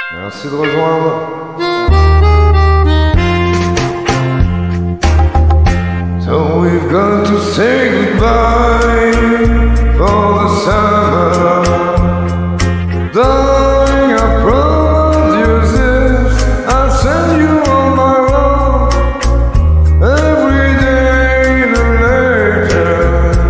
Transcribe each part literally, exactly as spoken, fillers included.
Merci de rejoindre. So we've got to say goodbye for the summer. Darling, I promise you this, I'll send you on my own every day in a letter.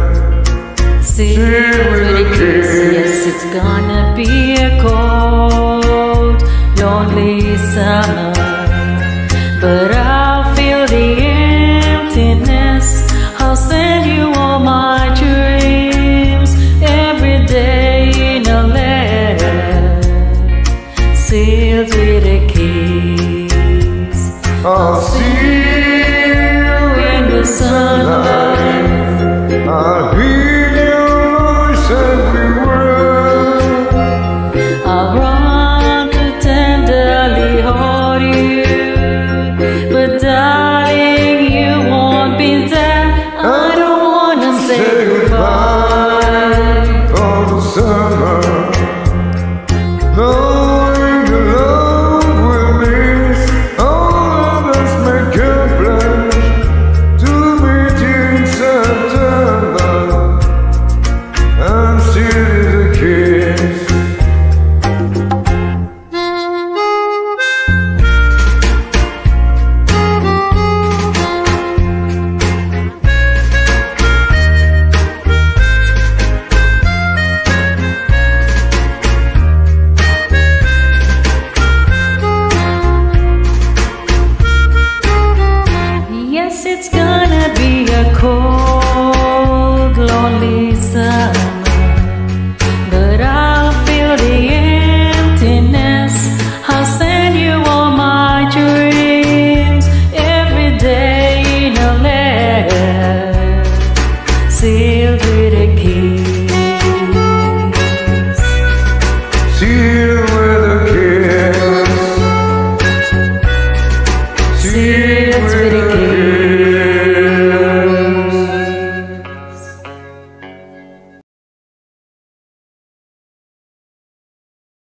Sealed with a kiss, yes, it's gonna be a cold, lonely summer, but I'll feel the emptiness. I'll send you all my dreams every day in a letter, sealed with a kiss. I'll see you in the sunlight. I'll hear your voice everywhere. I'll run to tenderly hold you, but darling, you won't be there. I don't wanna say goodbye for the summer, knowing the love will miss. All of us make a pledge to meet in September and still is a kiss. Yes, it's gonna be a cold, lonely summer, but I'll feel the emptiness. I'll send you all my dreams every day in a letter, sealed with a kiss. See